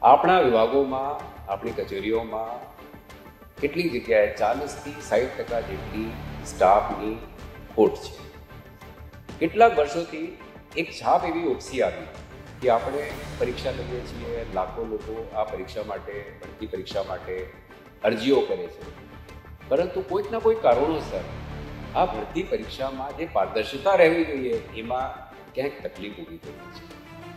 આપણા વિભાગોમાં, આપણી કચેરીઓમાં કેટલી જગ્યાએ 40-60% જેટલી સ્ટાફની ખોટ છે. કેટલાક વર્ષોથી એક છાપ એવી ઉપસી આવી કે આપણે પરીક્ષા લઈએ છીએ, લાખો લોકો આ પરીક્ષા માટે, ભરતી પરીક્ષા માટે અરજીઓ કરે છે, પરંતુ કોઈકના કોઈ કારણોસર આ ભરતી પરીક્ષામાં જે પારદર્શિતા રહેવી જોઈએ એમાં ક્યાંક તકલીફ ઊભી થઈ છે.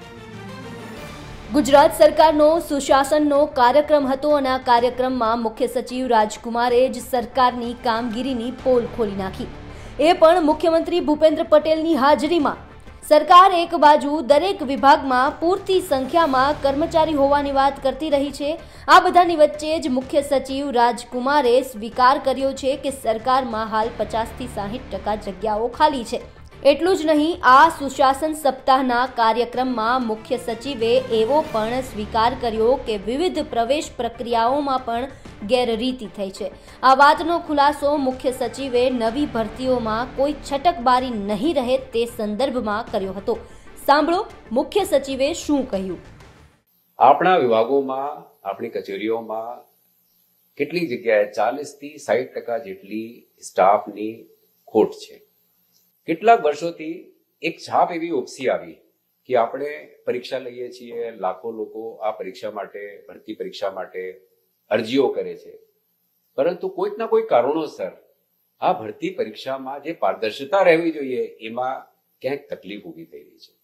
ગુજરાત સરકારનો સુશાસનનો કાર્યક્રમ હતો અને આ કાર્યક્રમમાં મુખ્ય સચિવ રાજકુમારે જ સરકારની કામગીરીની પોલ ખોલી નાખી, એ પણ મુખ્યમંત્રી ભૂપેન્દ્ર પટેલની હાજરીમાં. સરકાર એક બાજુ દરેક વિભાગમાં પૂરતી સંખ્યામાં કર્મચારી હોવાની વાત કરતી રહી છે, આ બધાની વચ્ચે જ મુખ્ય સચિવ રાજકુમારે સ્વીકાર કર્યો છે કે સરકારમાં હાલ 50-60% જગ્યાઓ ખાલી છે. એટલું જ નહીં, આ સુશાસન સપ્તાહના કાર્યક્રમમાં મુખ્ય સચિવે એવો પણ સ્વીકાર કર્યો કે વિવિધ પ્રવેશ પ્રક્રિયાઓમાં પણ ગેરરીતિ થઈ છે. આ વાતનો ખુલાસો મુખ્ય સચિવે નવી ભરતીઓમાં કોઈ છટકબારી નહીં રહે તે સંદર્ભમાં કર્યો હતો. સાંભળો મુખ્ય સચિવે શું કહ્યું. આપણા વિભાગોમાં, આપણી કચેરીઓમાં કેટલી જગ્યાએ 40-60% જેટલી સ્ટાફની ખોટ છે. કેટલાક વર્ષોથી એક છાપ એવી ઉપસી આવી કે આપણે પરીક્ષા લઈએ છીએ, લાખો લોકો આ પરીક્ષા માટે, ભરતી પરીક્ષા માટે અરજીઓ કરે છે, પરંતુ કોઈકના કોઈ કારણોસર આ ભરતી પરીક્ષામાં જે પારદર્શિતા રહેવી જોઈએ એમાં ક્યાંક તકલીફ ઊભી થઈ રહી છે.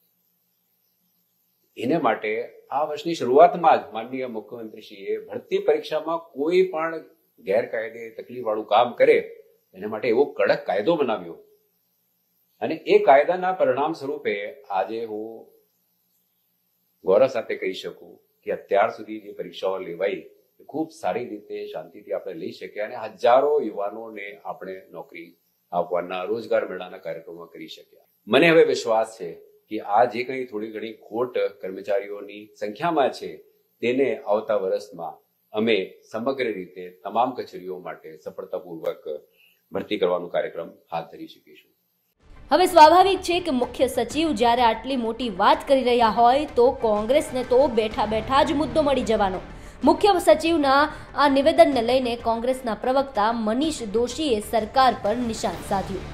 એને માટે આ વર્ષની શરૂઆતમાં જ માનનીય મુખ્યમંત્રીશ્રીએ ભરતી પરીક્ષામાં કોઈ પણ ગેરકાયદે તકલીફવાળું કામ કરે એના માટે એવો કડક કાયદો બનાવ્યો અને એ કાયદાના પરિણામ સ્વરૂપે આજે હું ગૌરવ સાથે કહી શકું કે અત્યાર સુધી જે પરીક્ષાઓ લેવાઈ ખૂબ સારી રીતે શાંતિથી આપણે લઈ શક્યા અને હજારો યુવાનોને આપણે નોકરી આપવાના રોજગાર મેળાના કાર્યક્રમો કરી શક્યા. મને હવે વિશ્વાસ છે કે આ જે કંઈ થોડી ઘણી ખોટ કર્મચારીઓની સંખ્યામાં છે તેને આવતા વર્ષમાં અમે સમગ્ર રીતે તમામ કચેરીઓ માટે સફળતાપૂર્વક ભરતી કરવાનો કાર્યક્રમ હાથ ધરી શકીશું. હવે સ્વાભાવિક છે કે મુખ્ય સચિવ જ્યારે આટલી મોટી વાત કરી રહ્યા હોય તો કોંગ્રેસને તો બેઠા બેઠા જ મુદ્દો મળી જવાનો. મુખ્ય સચિવના આ નિવેદનને લઈને કોંગ્રેસના પ્રવક્તા મનીષ દોશીએ સરકાર પર નિશાન સાધ્યું.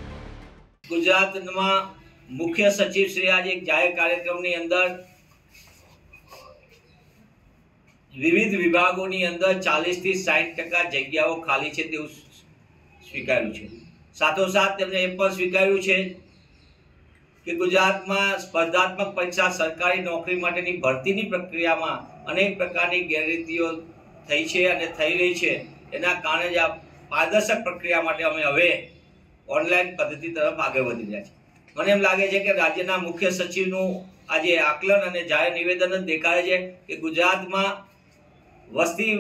ગુજરાતમાં મુખ્ય સચિવ શ્રી આજે એક જાહેર કાર્યક્રમની અંદર વિવિધ વિભાગોની અંદર 40-60% જગ્યાઓ ખાલી છે તેવું સ્વીકાર્યું છે. સાથોસાથ તેમણે એ પણ સ્વીકાર્યું છે કે ગુજરાતમાં સ્પર્ધાત્મક પરીક્ષા સરકારી નોકરી માટેની ભરતીની પ્રક્રિયામાં અનેક પ્રકારની ગેરરીતિઓ થઈ છે અને થઈ રહી છે. એના કારણે જ આ પારદર્શક પ્રક્રિયા માટે અમે હવે ઓનલાઈન પદ્ધતિ તરફ આગળ વધી રહ્યા છીએ. મને એમ લાગે છે કે રાજ્યના મુખ્ય સચિવનું આજે આકલન અને જાહેર નિવેદન જ દેખાડે છે કે ગુજરાતમાં વસ્તી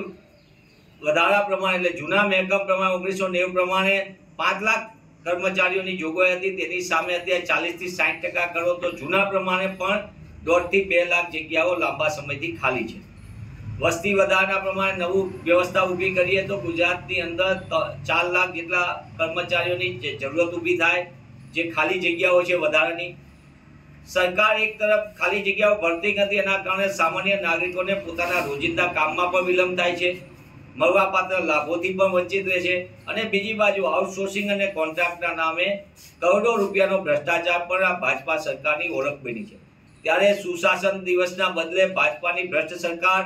વધારા પ્રમાણે એટલે જૂના મહેકમ પ્રમાણે 1990 પ્રમાણે 5 લાખ કર્મચારીઓની જોગવાઈ હતી, તેની સામે અત્યારે 40-60% કરો તો જૂના પ્રમાણે પણ 1.5 થી 2 લાખ જગ્યાઓ લાંબા સમયથી ખાલી છે. વસ્તી વધારાના પ્રમાણે નવું વ્યવસ્થા ઊભી કરીએ તો ગુજરાતની અંદર 4 લાખ જેટલા કર્મચારીઓની જરૂરત ઊભી થાય. જે ખાલી જગ્યાઓ છે વધારાની, સરકાર એક તરફ ખાલી જગ્યાઓ ભરતી નથી, એના કારણે સામાન્ય નાગરિકોને પોતાના રોજિંદા કામમાં પણ વિલંબ થાય છે, મળવાપાત્ર લાભોથી પણ વંચિત રહે છે અને બીજી બાજુ આઉટસોર્સિંગ અને કોન્ટ્રાક્ટના નામે કરોડો રૂપિયાનો ભ્રષ્ટાચાર પણ આ ભાજપા સરકારની ઓળખ બની છે. ત્યારે સુશાસન દિવસના બદલે ભાજપાની ભ્રષ્ટ સરકાર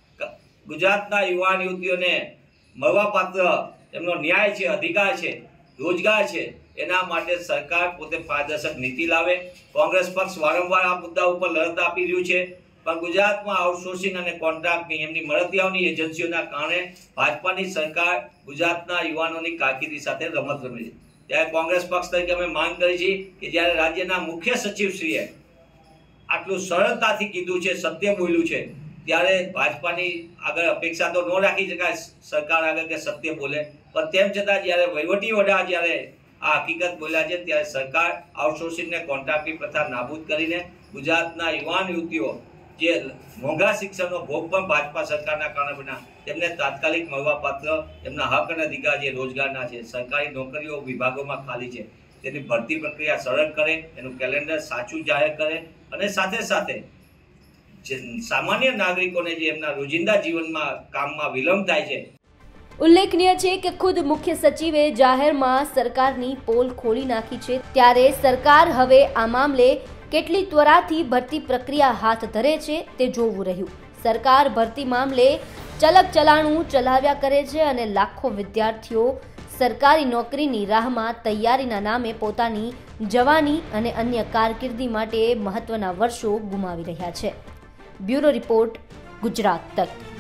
ગુજરાતના યુવાન યુવતીઓને મળવાપાત્ર એમનો ન્યાય છે, અધિકાર છે, રોજગાર છે, એના માટે સરકાર પોતે પારદર્શક નીતિ લાવે. કોંગ્રેસ પક્ષ વારંવાર આ મુદ્દા ઉપર લડત આપી રહ્યું છે, પણ ગુજરાતમાં આઉટસોર્સિંગ અને કોન્ટ્રાક્ટની એમની મળતિયાઓની એજન્સીઓના કારણે ભાજપાની સરકાર ગુજરાતના યુવાનોની કારકિર્દી સાથે રમત રમે છે. ત્યારે કોંગ્રેસ પક્ષ તરીકે અમે માંગ કરી છે કે જ્યારે રાજ્યના મુખ્ય સચિવશ્રીએ આટલું સરળતાથી કીધું છે, સત્ય બોલ્યું છે, ત્યારે ભાજપાની આગળ અપેક્ષા તો ન રાખી શકાય સરકાર આગળ કે સત્ય બોલે, પણ તેમ છતાં જ્યારે વહીવટી વડા જ્યારે આ હકીકત બોલ્યા છે ત્યારે સરકાર આઉટસોર્સિંગ ને કોન્ટ્રાક્ટની પ્રથા નાબૂદ કરીને ગુજરાતના યુવાન યુવતીઓ જે મોંઘા શિક્ષણનો ભોગ પણ ભાજપા સરકારના કારણે બન્યા તેમને તાત્કાલિક મળવાપાત્ર એમના હક અને અધિકાર જે રોજગારના છે, સરકારી નોકરીઓ વિભાગોમાં ખાલી છે તેની ભરતી પ્રક્રિયા સરળ કરે, એનું કેલેન્ડર સાચું જાહેર કરે અને સાથે સાથે સામાન્ય નાગરિકોને જે એમના રોજિંદા જીવનમાં કામમાં વિલંબ થાય છે. ઉલ્લેખનીય છે કે ખુદ મુખ્ય સચિવે જાહેરમાં સરકારની પોલ ખોલી નાખી છે, ત્યારે સરકાર હવે આ મામલે કેટલી ત્વરાથી ભરતી પ્રક્રિયા હાથ ધરે છે તે જોવું રહ્યું. સરકાર ભરતી મામલે ચલક ચલાણું ચલાવ્યા કરે છે અને લાખો વિદ્યાર્થીઓ સરકારી નોકરીની રાહમાં તૈયારીના નામે પોતાની જવાની અને અન્ય કારકિર્દી માટે મહત્વના વર્ષો ગુમાવી રહ્યા છે. બ્યુરો રિપોર્ટ, ગુજરાત તક.